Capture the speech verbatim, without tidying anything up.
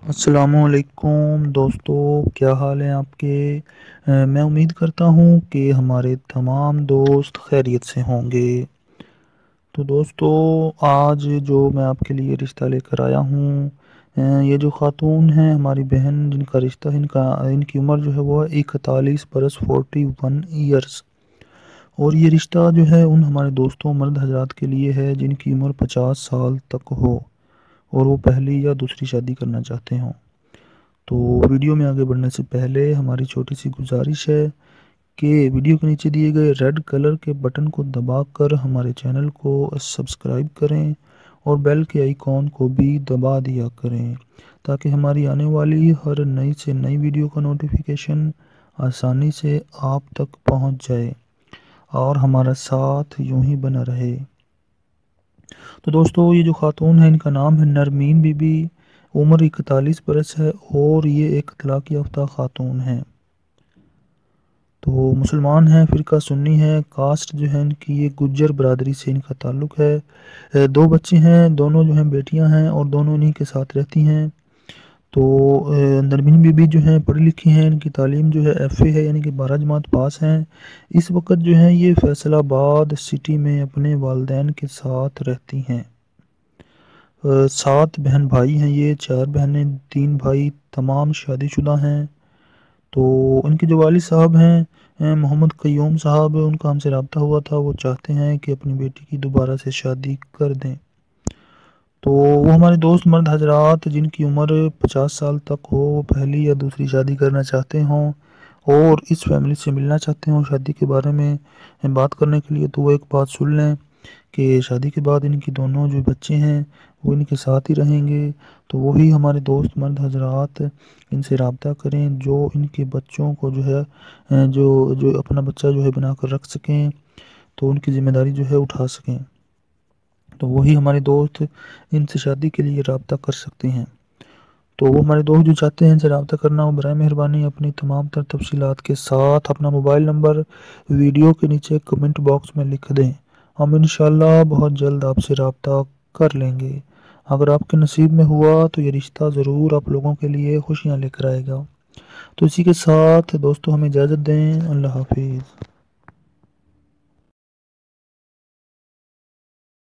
السلام علیکم دوستو، کیا حال ہیں آپ کے؟ میں امید کرتا ہوں کہ ہمارے تمام دوست خیریت سے ہوں گے۔ تو دوستو، آج جو میں آپ کے لیے رشتہ لے کر آیا ہوں، یہ جو خاتون ہیں ہماری بہن، جن کا رشتہ ان کا ان کی عمر جو ہے وہ اکتالیس برس فورٹی ون ایئرس، اور یہ رشتہ جو ہے ان ہمارے دوستوں مرد حضرات کے لیے ہے جن کی عمر پچاس سال تک ہو اور وہ پہلی یا دوسری شادی کرنا چاہتے ہوں۔ تو ویڈیو میں آگے بڑھنے سے پہلے ہماری چھوٹی سی گزارش ہے کہ ویڈیو کے نیچے دیے گئے ریڈ کلر کے بٹن کو دبا کر ہمارے چینل کو سبسکرائب کریں اور بیل کے آئیکن کو بھی دبا دیا کریں تاکہ ہماری آنے والی ہر نئی سے نئی ویڈیو کا نوٹیفیکیشن آسانی سے آپ تک پہنچ جائے اور ہمارا ساتھ یوں ہی بنا رہے۔ تو دوستو، یہ جو خاتون ہے ان کا نام ہے نرمین بی بی، عمر اکتالیس برس ہے اور یہ ایک طلاق یافتہ خاتون ہیں۔ تو مسلمان ہیں، فرقہ سنی ہے، کاسٹ جو ہے ان کی یہ گجر برادری سے ان کا تعلق ہے۔ دو بچے ہیں، دونوں جو ہیں بیٹیاں ہیں اور دونوں انہی کے ساتھ رہتی ہیں۔ تو نرمین بی بی جو ہیں پڑھی لکھی ہیں، ان کی تعلیم جو ہے ایف اے ہے، یعنی کہ بارہ جماعت پاس ہیں۔ اس وقت جو ہیں یہ فیصل آباد سٹی میں اپنے والدین کے ساتھ رہتی ہیں۔ سات بہن بھائی ہیں، یہ چار بہنیں تین بھائی، تمام شادی شدہ ہیں۔ تو ان کے جو والد صاحب ہیں محمد قیوم صاحب، ان کا ہم سے رابطہ ہوا تھا، وہ چاہتے ہیں کہ اپنی بیٹی کی دوبارہ سے شادی کر دیں۔ تو وہ ہمارے دوست مرد حضرات جن کی عمر پچاس سال تک ہو، وہ پہلی یا دوسری شادی کرنا چاہتے ہوں اور اس فیملی سے ملنا چاہتے ہوں شادی کے بارے میں بات کرنے کے لیے، تو وہ ایک بات سن لیں کہ شادی کے بعد ان کی دونوں جو بچے ہیں وہ ان کے ساتھ ہی رہیں گے۔ تو وہی ہمارے دوست مرد حضرات ان سے رابطہ کریں جو ان کے بچوں کو جو ہے جو جو اپنا بچہ جو ہے بنا کر رکھ سکیں، تو ان کی ذمہ داری جو ہے اٹھا سکیں۔ تو وہی ہمارے دوست ان سے شادی کے لیے رابطہ کر سکتے ہیں۔ تو وہ ہمارے دوست جو چاہتے ہیں ان سے رابطہ کرنا، وہ برائے مہربانی اپنی تمام تر تفصیلات کے ساتھ اپنا موبائل نمبر ویڈیو کے نیچے کمنٹ باکس میں لکھ دیں۔ ہم انشاءاللہ بہت جلد آپ سے رابطہ کر لیں گے۔ اگر آپ کے نصیب میں ہوا تو یہ رشتہ ضرور آپ لوگوں کے لیے خوشیاں لے کر آئے گا۔ تو اسی کے ساتھ دوستو ہمیں اجازت دیں، اللہ حافظ۔